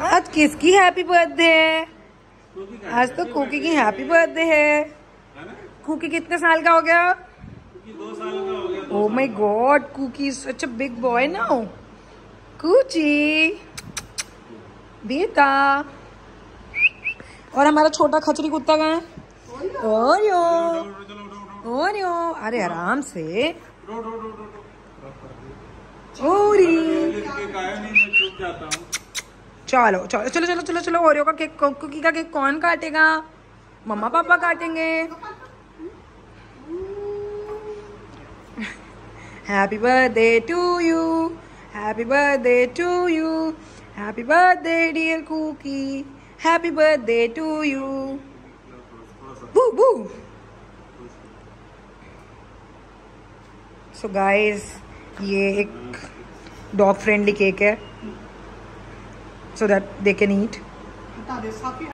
आज किसकी happy birthday है? आज तो कुकी की हैप्पी बर्थडे है। कुकी कितने साल का हो गया? 2 साल का हो गया। Oh my god, Cookie is such a big boy now. कुची बेटा। और हमारा छोटा खचरी कुत्ता कहाँ है? ओरियो ओरियो, अरे आराम से। ओरी चलो चलो चलो चलो चलो चलो, ओरियो का केक, कुकी का केक कौन काटेगा? मम्मा पापा काटेंगे। Happy birthday to you, happy birthday to you, happy birthday dear Cookie, happy birthday to you. बू बू। सो गाइस, ये एक डॉग फ्रेंडली केक है, so that they can eat.